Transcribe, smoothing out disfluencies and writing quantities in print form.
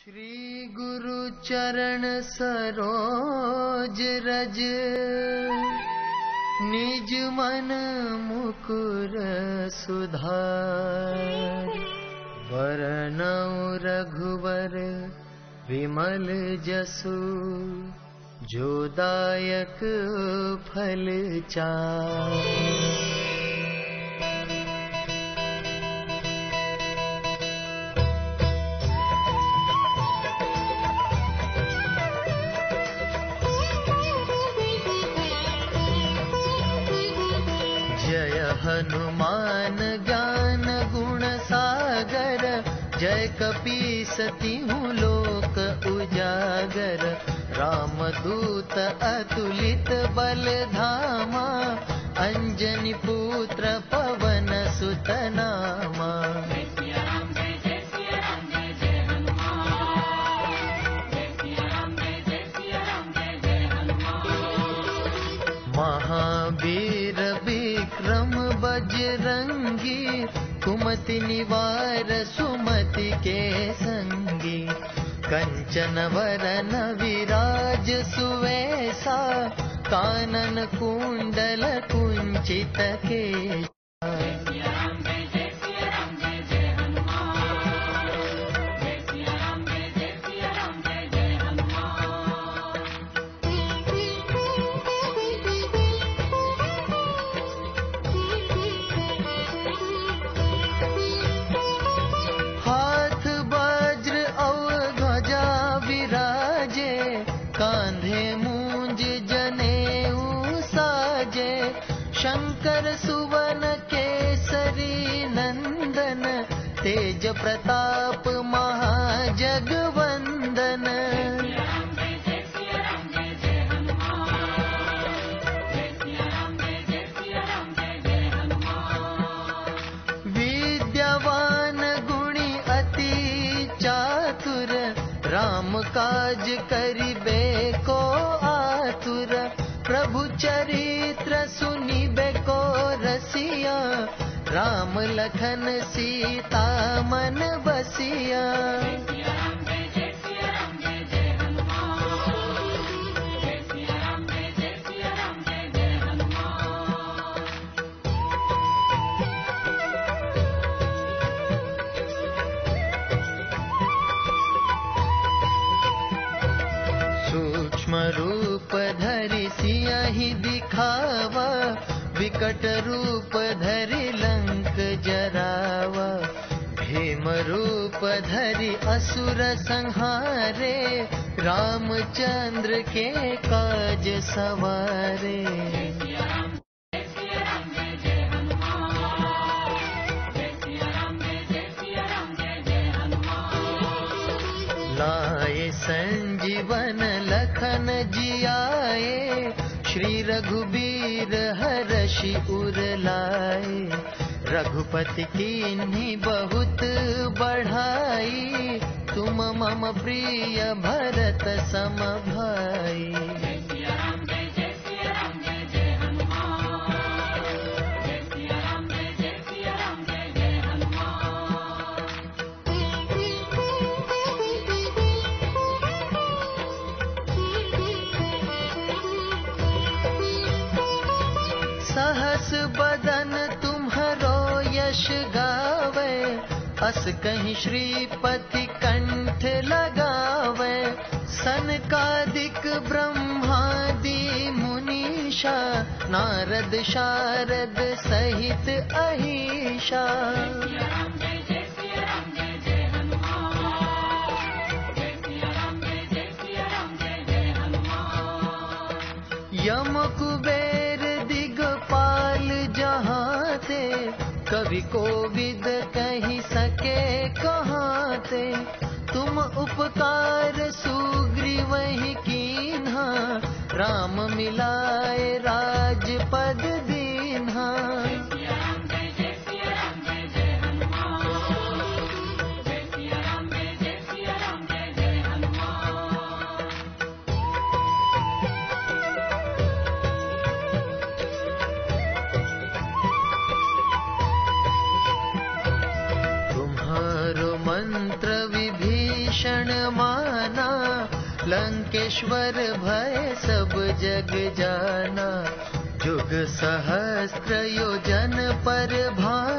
श्री गुरु चरण सरोज रज, निज मन मुकुर सुधार। वरनौ रघुवर विमल जसु, जो दायक फल चार। जय हनुमान ज्ञान गुण सागर, जय कपीस तिहुँ लोक उजागर। रामदूत अतुलित बल धामा, अंजनी पुत्र पवन सुत नामा। महावीर विक्रम बजरंगी, कुमति निवार सुमति के संगी। कंचन वरन विराज सुवेसा, कानन कुंडल कुंचित केसा। कांधे मूंज जनेऊ साजे, शंकर सुवन केसरी नंदन। तेज प्रताप महाजगवंदन। विद्यावान गुणी अति चातुर, राम काज करिबे को आतुर। प्रभु चरित्र सुनिबे को रसिया, राम लखन सीता मन बसिया। सूक्ष्म रूप धरि सियहि दिखावा, विकट रूप धरि लंक जरावा। भीम रूप धरि असुर संहारे, रामचंद्र के काज सवारे। लाए संजीवन लखन जियाए, श्री रघुबीर हरषि उर लाए। रघुपति कीन्ही बहुत बढ़ाई, तुम मम प्रिय भरत सम भाई। सहस बदन तुम्हरो यश गावे, अस कहीं श्रीपति कंठ लगावे। सनकादिक ब्रह्मादि मुनीषा, नारद शारद सहित अहीशा। यम कुबेर दिगपाल जहाँ ते, कवि कोविद कहि सके कहाँ ते। तुम उपकार सुग्रीवहि कीन्हा, राम मिलाए राजपद दीन्हा। मंत्र विभीषण समाना, लंकेश्वर भय सब जग जाना। जुग सहस्त्र योजन पर भानु,